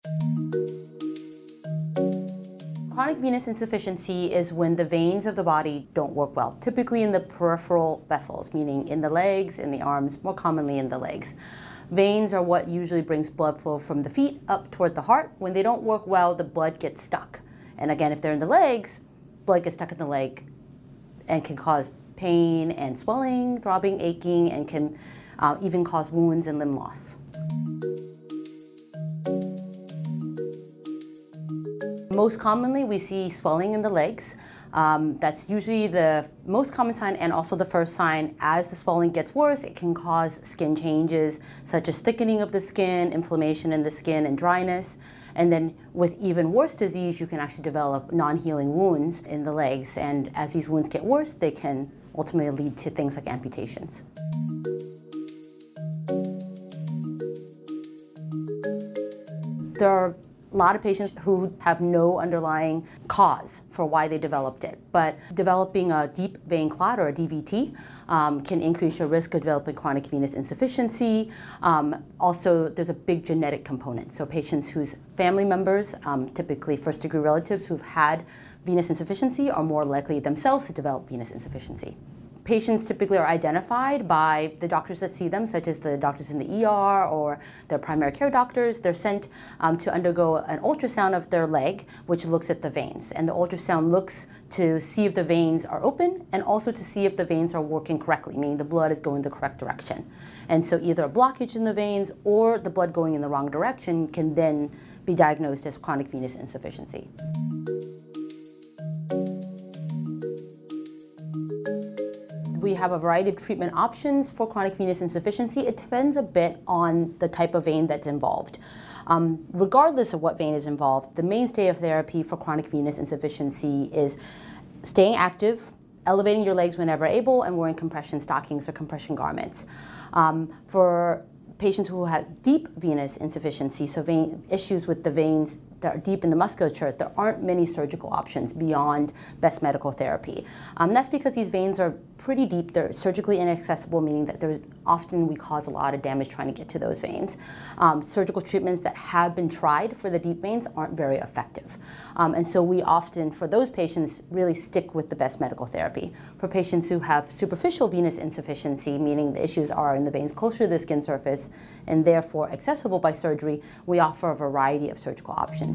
Chronic venous insufficiency is when the veins of the body don't work well, typically in the peripheral vessels, meaning in the legs, in the arms, more commonly in the legs. Veins are what usually brings blood flow from the feet up toward the heart. When they don't work well, the blood gets stuck. And again, if they're in the legs, blood gets stuck in the leg and can cause pain and swelling, throbbing, aching, and can even cause wounds and limb loss. Most commonly, we see swelling in the legs. That's usually the most common sign and also the first sign. As the swelling gets worse, it can cause skin changes such as thickening of the skin, inflammation in the skin, and dryness. And then with even worse disease, you can actually develop non-healing wounds in the legs. And as these wounds get worse, they can ultimately lead to things like amputations. There are a lot of patients who have no underlying cause for why they developed it, but developing a deep vein clot or a DVT can increase your risk of developing chronic venous insufficiency. Also, there's a big genetic component. So patients whose family members, typically first-degree relatives who've had venous insufficiency, are more likely themselves to develop venous insufficiency. Patients typically are identified by the doctors that see them, such as the doctors in the ER or their primary care doctors. They're sent to undergo an ultrasound of their leg, which looks at the veins. And the ultrasound looks to see if the veins are open and also to see if the veins are working correctly, meaning the blood is going the correct direction. And so either a blockage in the veins or the blood going in the wrong direction can then be diagnosed as chronic venous insufficiency. We have a variety of treatment options for chronic venous insufficiency. It depends a bit on the type of vein that's involved. Regardless of what vein is involved, the mainstay of therapy for chronic venous insufficiency is staying active, elevating your legs whenever able, and wearing compression stockings or compression garments. For patients who have deep venous insufficiency, so issues with the veins that are deep in the musculature, there aren't many surgical options beyond best medical therapy. That's because these veins are pretty deep. They're surgically inaccessible, meaning that often we cause a lot of damage trying to get to those veins. Surgical treatments that have been tried for the deep veins aren't very effective. And so we often, for those patients, really stick with the best medical therapy. For patients who have superficial venous insufficiency, meaning the issues are in the veins closer to the skin surface and therefore accessible by surgery, we offer a variety of surgical options.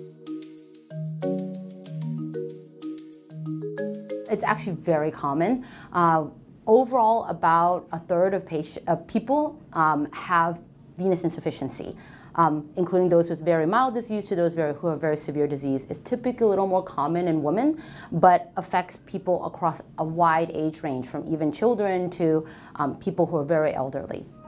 It's actually very common. Overall, about a third of people have venous insufficiency, including those with very mild disease to those who have very severe disease. It's typically a little more common in women, but affects people across a wide age range, from even children to people who are very elderly.